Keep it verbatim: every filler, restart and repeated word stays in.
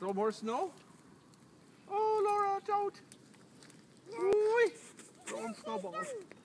Throw more snow? Oh, Laura, don't! Ooh, throwing snowballs.